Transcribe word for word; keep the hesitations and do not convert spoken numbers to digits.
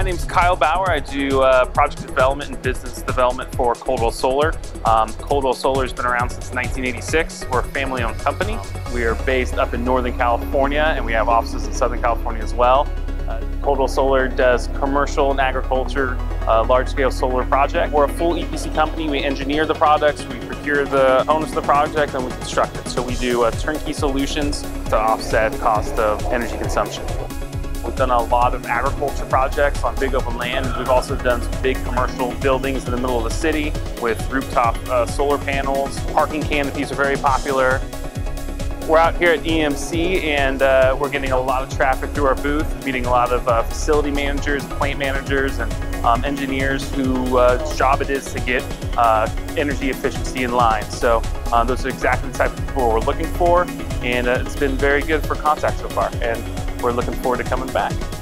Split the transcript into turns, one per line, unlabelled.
name's Kyle Bauer. I do uh, project development and business development for Coldwell Solar. Um, Coldwell Solar has been around since nineteen eighty-six. We're a family-owned company. We are based up in Northern California, and we have offices in Southern California as well. Uh, Coldwell Solar does commercial and agriculture, uh, large-scale solar projects. We're a full E P C company. We engineer the products, we procure the components of the project, and we construct it. So we do uh, turnkey solutions to offset cost of energy consumption. We've done a lot of agriculture projects on big open land. We've also done some big commercial buildings in the middle of the city with rooftop uh, solar panels. Parking canopies are very popular. We're out here at E M C, and uh, we're getting a lot of traffic through our booth, meeting a lot of uh, facility managers, plant managers, and um, engineers whose uh, job it is to get uh, energy efficiency in line. So um, those are exactly the type of people we're looking for, and uh, it's been very good for contact so far, and we're looking forward to coming back.